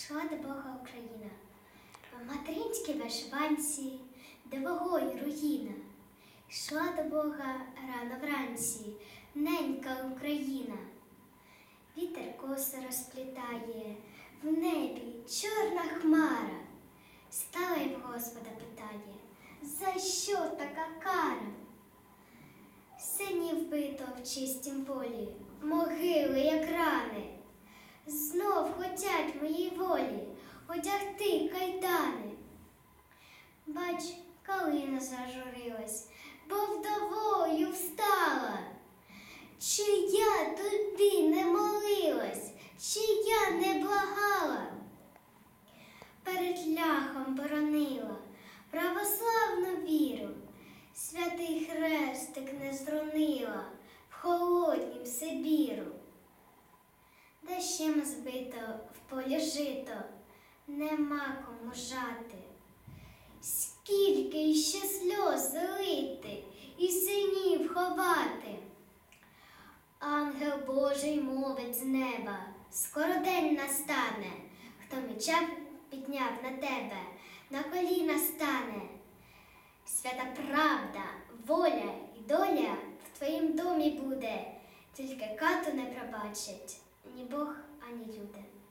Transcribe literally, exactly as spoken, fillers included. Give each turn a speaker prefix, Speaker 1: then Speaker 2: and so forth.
Speaker 1: Йшла до Бога Україна, в материнській вишиванці, де вогою руїна. Йшла до Бога рано вранці, ненька Україна. Вітер коси розплітає, в небі чорна хмара. Стала й в Господа питає, за що така кара? Синів вбито в чистім полі, могили, як рани. Знов хотять моїй волі одягти кайдани. Бач, калина зажурилась, бо вдовою встала. Чи я тобі не молилась, чи я не благала? Перед ляхом боронила православну віру, святий хрестик не зронила в холоднім Сибіру. Дощем збито в полі жито, нема кому жати. Скільки іще сльоз лити і синів ховати. Ангел Божий мовить з неба, скоро день настане, хто меча підняв на тебе, на коліна стане. Свята правда, воля і доля в твоїм домі буде, тільки кату не пробачить ні Бог, ані люди.